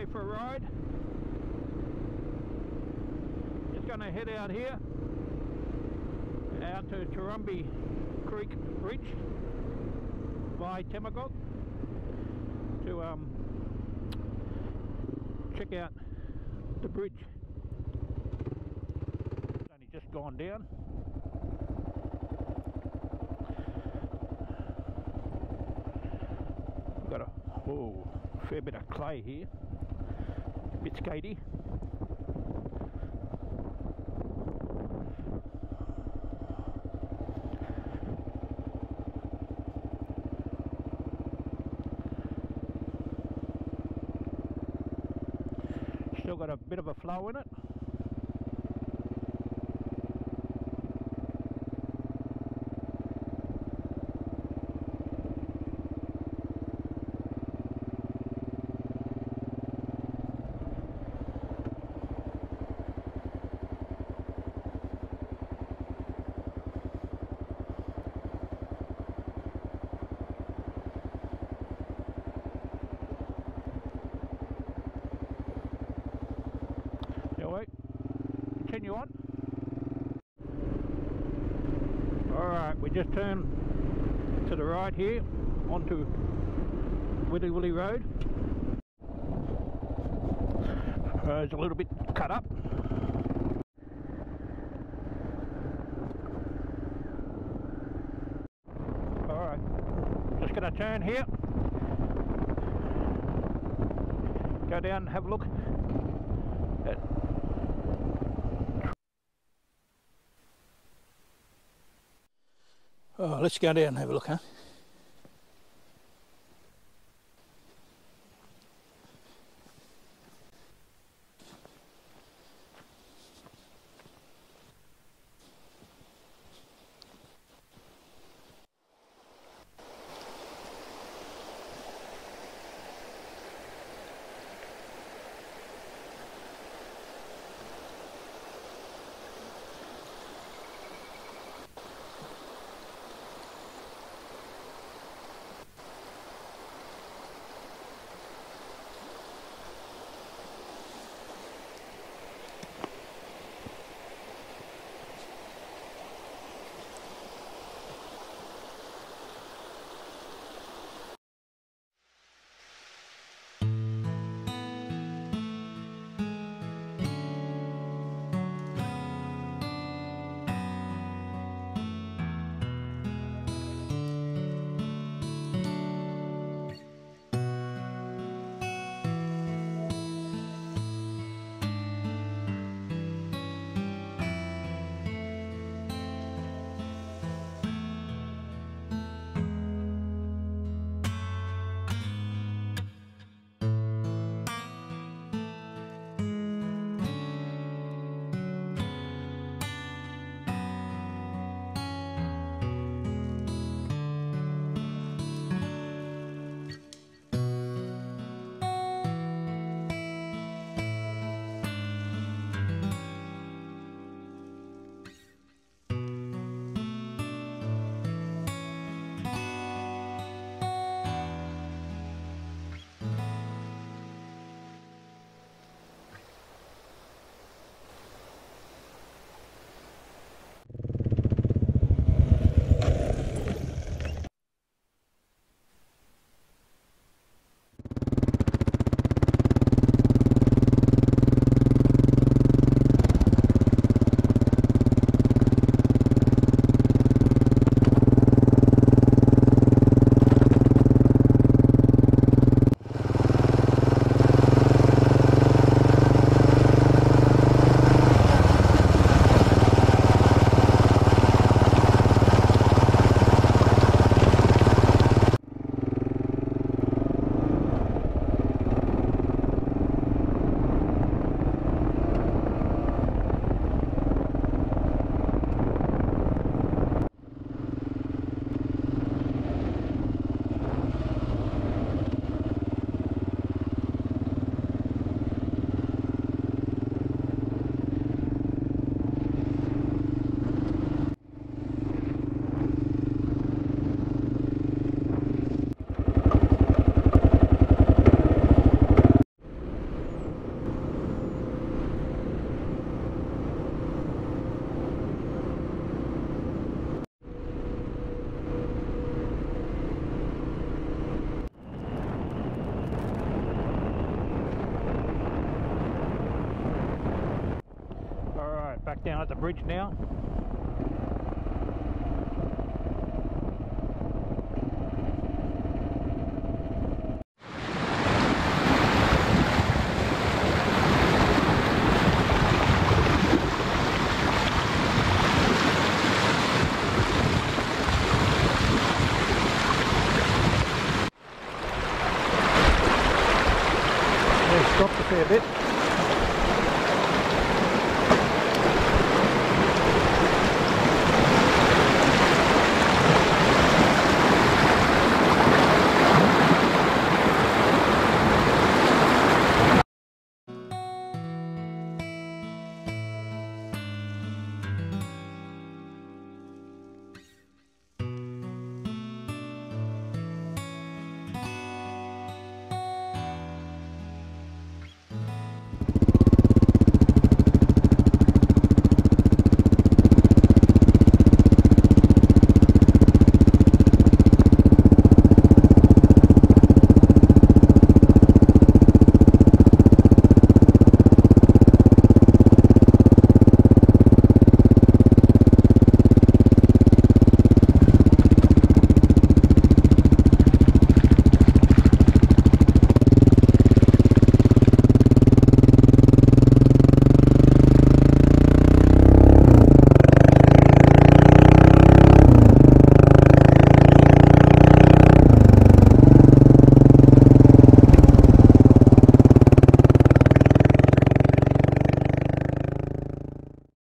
away for a ride. Just going to head out here, out to Toorumbee Creek Bridge by Temagog to check out the bridge. It's only just gone down. We've got a fair bit of clay here, a bit skatey. Still got a bit of a flow in it. Wait, continue on. Alright, we just turned to the right here onto Willy Willy Road. It's a little bit cut up. Alright, just going to turn here, go down and have a look at let's go down and have a look, huh? back down at the bridge now. Stopped a fair bit.